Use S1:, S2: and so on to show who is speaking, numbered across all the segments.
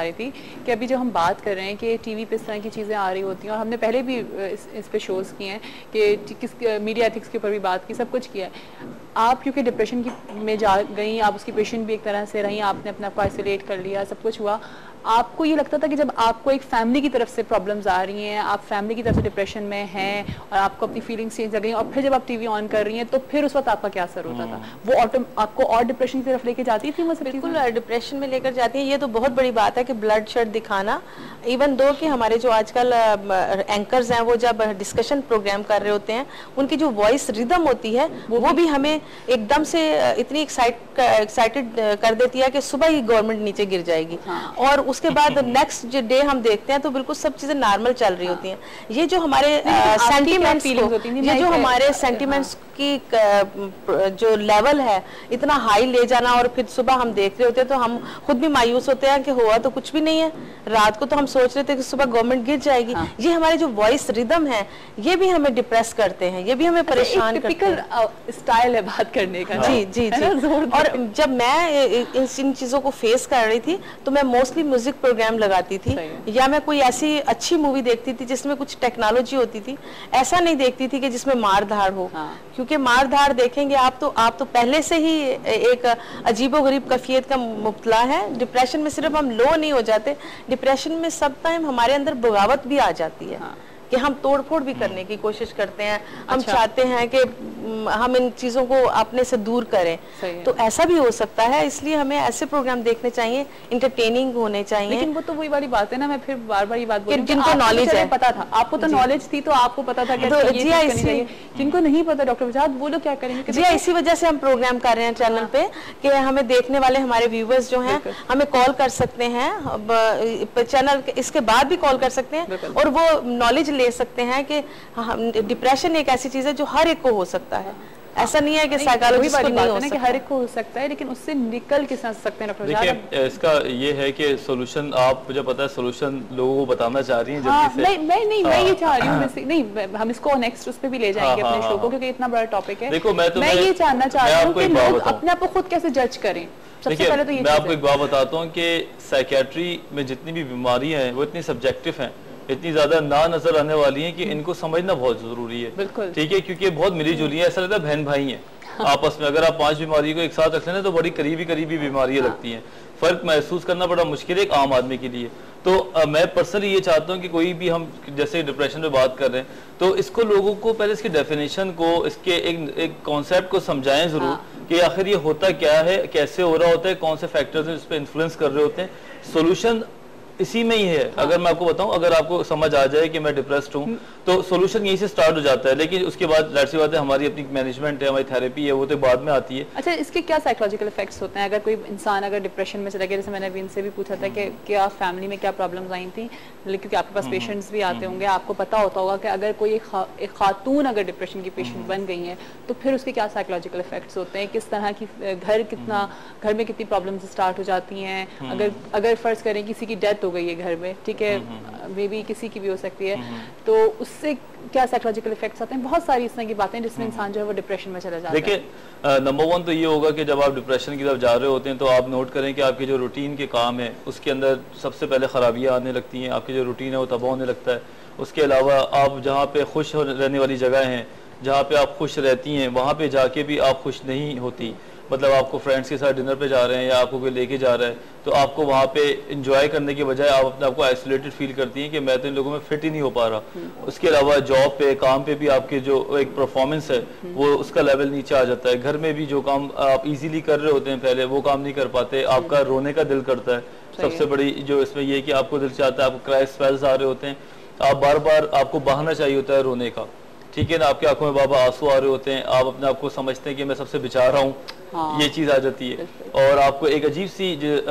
S1: रही थी कि अभी जो हम बात कर रहे हैं कि टीवी पे इस तरह की चीज़ें आ रही होती हैं, और हमने पहले भी इस पे शोज़ किए हैं कि किस मीडिया एथिक्स के ऊपर भी बात की, सब कुछ किया है। आप क्योंकि डिप्रेशन में जा गई, आप उसकी पेशेंट भी एक तरह से रही, आपने अपने आप को आइसोलेट कर लिया, सब कुछ हुआ, आपको ये लगता था कि जब आपको एक फैमिली की तरफ से प्रॉब्लम्स आ रही हैं, आप फैमिली की तरफ से डिप्रेशन में हैं और आपको अपनी फीलिंग्स चेंज कर गई, और फिर जब आप टीवी ऑन कर रही हैं तो फिर उस वक्त आपका क्या असर होता था? वो आपको और डिप्रेशन की तरफ लेके जाती थी?
S2: बिल्कुल डिप्रेशन में लेकर जाती है। ये तो बहुत बड़ी बात है कि ब्लड शेड दिखाना, इवन दो कि हमारे जो आजकल एंकर्स हैं वो जब डिस्कशन प्रोग्राम कर रहे होते हैं, उनकी जो वॉइस रिदम होती है वो भी हमें एकदम से इतनी एक्साइटेड कर देती है कि सुबह ही गवर्नमेंट नीचे गिर जाएगी। और उसके बाद नेक्स्ट डे हम देखते हैं तो बिल्कुल सब चीजें नॉर्मल चल रही होती हैं। ये जो हमारे सेंटिमेंट्स, ये जो हमारे सेंटिमेंट्स की जो लेवल है इतना हाई ले जाना, और फिर सुबह हम देख रहे होते हैं तो हम खुद भी मायूस होते हैं कि हुआ तो कुछ भी नहीं है। रात को तो हम सोच रहे थे कि सुबह गवर्नमेंट गिर जाएगी। ये हमारे जो वॉइस रिदम है ये भी हमें डिप्रेस करते हैं, ये भी हमें परेशान करते हैं।
S1: स्टाइल है बात करने का।
S2: जी जी जी। और जब मैं इन चीजों को फेस कर रही थी तो मैं मोस्टली म्यूजिक प्रोग्राम लगाती थी, या मैं कोई ऐसी अच्छी मूवी देखती थी जिसमें कुछ टेक्नोलॉजी होती थी। ऐसा नहीं देखती थी कि जिसमें मार धाड़ हो, क्योंकि मार धाड़ देखेंगे आप तो पहले से ही एक अजीबोगरीब कैफियत का मुब्तला है। डिप्रेशन में सिर्फ हम लो नहीं हो जाते, डिप्रेशन में सब टाइम हमारे अंदर बगावत भी आ जाती है कि हम तोड़फोड़ भी करने की कोशिश करते हैं। हम चाहते हैं कि हम इन चीजों को अपने से दूर करें, तो ऐसा भी हो सकता है। इसलिए हमें ऐसे प्रोग्राम देखने चाहिए, इंटरटेनिंग होने चाहिए।
S1: लेकिन वो तो वही वाली बात है ना, मैं फिर बार बार ये बात बोल रही हूं,
S2: जिनको नॉलेज है,
S1: पता था, आपको तो नॉलेज थी तो आपको पता था कि जिनको नहीं पता डॉक्टर वजाहत वो लोग क्या करेंगे?
S2: जी इसी वजह से हम प्रोग्राम कर रहे हैं चैनल पे कि हमें देखने वाले हमारे व्यूवर्स जो हैं हमें कॉल कर सकते हैं, चैनल इसके बाद भी कॉल कर सकते हैं और वो नॉलेज ले सकते हैं कि डिप्रेशन एक ऐसी चीज है जो हर एक को हो सकता है। ऐसा नहीं है कि साइकोलॉजिस्ट को नहीं हो सकता,
S1: कि हर एक को हो सकता है, लेकिन उससे निकल किस तरह सकते हैं डॉक्टर?
S3: देखिए इसका ये है कि सोल्यूशन आप मुझे पता है सोल्यूशन लोगों को बताना चाह रही हैं जल्दी से।
S1: मैं ये चाह रही हूँ नहीं, हम इसको नेक्स्ट उस पे भी ले जाएंगे अपने शो को, क्योंकि इतना बड़ा टॉपिक है।
S3: देखो मैं
S1: ये जानना चाह रही हूँ कि लोग अपने आप को खुद कैसे जज करें।
S3: सबसे पहले तो ये मैं आपको एक बात बताता हूँ कि साइकियाट्री में जितनी भी बीमारियां हैं वो इतनी सब्जेक्टिव हैं, इतनी ज्यादा ना नजर आने वाली हैं कि इनको समझना बहुत जरूरी है। ठीक है, क्योंकि बहुत मिली जुली है, ऐसा लगता है बहन भाई हैं आपस में। अगर आप 5 बीमारी को एक साथ रख लेना तो बड़ी करीबी बीमारियां लगती हैं। फर्क महसूस करना बड़ा मुश्किल है एक आम आदमी के लिए। तो मैं पर्सनली ये चाहता हूँ कि कोई भी हम जैसे डिप्रेशन पे बात कर रहे हैं तो इसको लोगों को पहले इसकी डेफिनेशन को, इसके एक कॉन्सेप्ट को समझाएं जरूर कि आखिर ये होता क्या है, कैसे हो रहा होता है, कौन से फैक्टर्स इस पर इन्फ्लुएंस कर रहे होते हैं। सोल्यूशन इसी में ही है। अगर मैं आपको बताऊं, अगर आपको समझ आ जाए कि मैं डिप्रेस्ड हूं तो सोल्यूशन यहीं से स्टार्ट हो जाता है। लेकिन उसके बाद जाहिर सी बात है हमारी अपनी मैनेजमेंट है, हमारी थेरेपी है, वो तो बाद में आती है।
S1: अच्छा, इसके क्या साइकोलॉजिकल इफेक्ट्स होते हैं अगर कोई इंसान अगर डिप्रेशन में चला गया? जैसे मैंने अभी इनसे भी पूछा था कि क्या फैमिली में क्या प्रॉब्लम्स आई थी, क्योंकि आपके पास पेशेंट्स भी आते होंगे, आपको पता होता होगा कि अगर कोई एक खातून अगर डिप्रेशन की पेशेंट बन गई है तो फिर उसके क्या साइकोलॉजिकल इफेक्ट्स होते हैं, किस तरह की घर में कितनी प्रॉब्लम्स स्टार्ट हो जाती हैं। अगर फर्ज करें किसी की डेथ हो गई है घर में, ठीक है, मे बी किसी की भी हो सकती है, तो उससे क्या साइकोलॉजिकल इफेक्ट्स आते हैं? बहुत सारी इस तरह की बातें जिसमें इंसान जो है वो डिप्रेशन में चला जाता है।
S3: देखिए नंबर 1 तो ये होगा कि जब आप डिप्रेशन की तरफ जा रहे होते हैं तो आप नोट करें कि आपके जो रूटीन के काम है उसके अंदर सबसे पहले खराबियां आने लगती हैं, आपकी जो रूटीन है वो तबाह होने लगता है। उसके अलावा आप जहाँ पे खुश रहने वाली जगह हैं, जहाँ पे आप खुश रहती हैं, वहाँ पे जाके भी आप खुश नहीं होती। मतलब आपको फ्रेंड्स के साथ डिनर पे जा रहे हैं या आपको कोई लेके जा रहा है तो आपको वहाँ पे इंजॉय करने के बजाय आप अपने आपको आइसोलेटेड फील करती हैं कि मैं तो इन लोगों में फिट ही नहीं हो पा रहा। उसके अलावा जॉब पे, काम पे भी आपके जो एक परफॉर्मेंस है वो उसका लेवल नीचे आ जाता है। घर में भी जो काम आप इजीली कर रहे होते हैं पहले वो काम नहीं कर पाते, आपका रोने का दिल करता है। सबसे बड़ी जो इसमें ये कि आपको दिल चाहता है, आपको क्राई स्पेल्स आ रहे होते हैं, आप बार बार आपको बहाना चाहिए होता है रोने का, ठीक है ना। आपकी आंखों में बाबा आंसू आ रहे होते हैं, आप अपने आप को समझते हैं कि मैं सबसे बेचारा हूँ, ये चीज़ आ जाती है। और आपको एक अजीब सी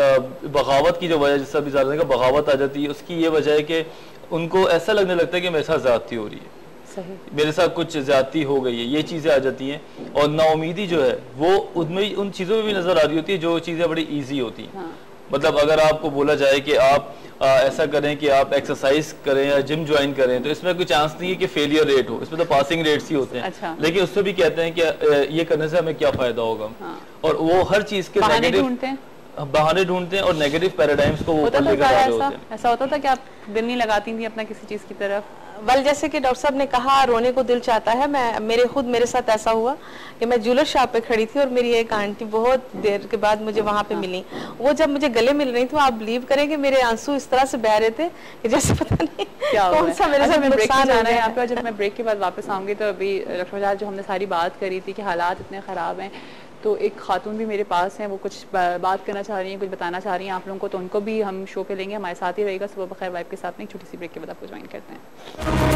S3: बगावत की जो वजह, जिससे भी ज़्यादा बगावत आ जाती है, उसकी ये वजह है कि उनको ऐसा लगने लगता है कि मेरे साथ ज़्यादती हो रही है, मेरे साथ कुछ ज्यादती हो गई है, ये चीज़ें आ जाती हैं। और नाउमीदी जो है वो उनमें उन चीज़ों में भी नज़र आ रही होती है जो चीज़ें बड़ी ईजी होती हैं। मतलब अगर आपको बोला जाए कि आप ऐसा करें कि आप एक्सरसाइज करें या जिम ज्वाइन करें तो इसमें कोई चांस नहीं है कि फेलियर रेट हो, इसमें तो पासिंग रेट्स ही होते हैं। अच्छा। लेकिन उससे भी कहते हैं कि ये करने से हमें क्या फायदा होगा। और वो हर चीज के नेगेटिव बहाने ढूंढते हैं और नेगेटिव पैराडाइम्स को वो ऊपर लेकर जा रहे होते हैं।
S1: ऐसा होता था कि आप दिल नहीं लगाती थी अपना किसी चीज की तरफ?
S2: वेल जैसे कि डॉक्टर साहब ने कहा रोने को दिल चाहता है, मेरे साथ ऐसा हुआ कि मैं ज्वेलर शॉप पे खड़ी थी और मेरी एक आंटी बहुत देर के बाद मुझे वहां पे मिली। वो जब मुझे गले मिल रही थी, आप बिलीव करेंगे मेरे आंसू इस तरह से बह रहे थे कि जैसे पता नहीं
S1: क्या
S2: कौन सा मेरे साथ नुकसान हो गया।
S1: यहाँ पे जब मैं ब्रेक के बाद वापस आऊंगी तो अभी डॉक्टर फजाल जो हमने सारी बात करी थी कि हालात इतने ख़राब हैं, तो एक खातून भी मेरे पास हैं, वो कुछ बात करना चाह रही हैं, कुछ बताना चाह रही हैं आप लोगों को, तो उनको भी हम शो पे लेंगे। हमारे साथ ही रहेगा सुबह बखैर वाइब के साथ में। एक छोटी सी ब्रेक के बाद आपको ज्वाइन करते हैं।